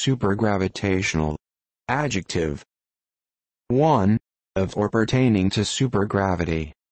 supergravitational. Adjective. 1. Of or pertaining to supergravity.